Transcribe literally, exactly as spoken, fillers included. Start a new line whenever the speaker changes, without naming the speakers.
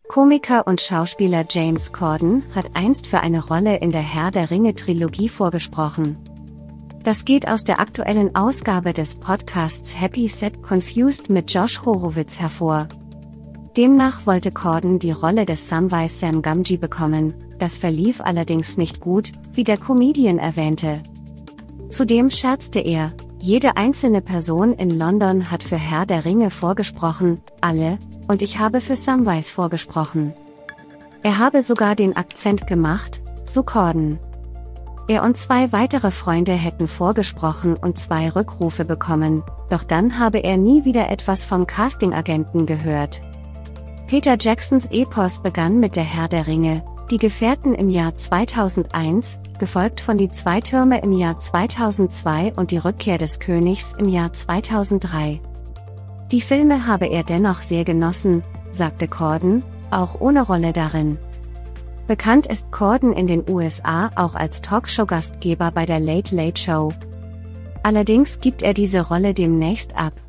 Komiker und Schauspieler James Corden hat einst für eine Rolle in der Herr der Ringe-Trilogie vorgesprochen. Das geht aus der aktuellen Ausgabe des Podcasts Happy Set Confused mit Josh Horowitz hervor. Demnach wollte Corden die Rolle des Samwise Sam Gamgee bekommen, das verlief allerdings nicht gut, wie der Comedian erwähnte. Zudem scherzte er, jede einzelne Person in London hat für Herr der Ringe vorgesprochen, alle, und ich habe für Samwise vorgesprochen. Er habe sogar den Akzent gemacht, so Corden. Er und zwei weitere Freunde hätten vorgesprochen und zwei Rückrufe bekommen, doch dann habe er nie wieder etwas vom Castingagenten gehört. Peter Jacksons Epos begann mit der Herr der Ringe, Die Gefährten im Jahr zweitausendeins, gefolgt von Die Zwei Türme im Jahr zweitausendzwei und Die Rückkehr des Königs im Jahr zweitausenddrei. Die Filme habe er dennoch sehr genossen, sagte Corden, auch ohne Rolle darin. Bekannt ist Corden in den U S A auch als Talkshow-Gastgeber bei der Late Late Show. Allerdings gibt er diese Rolle demnächst ab.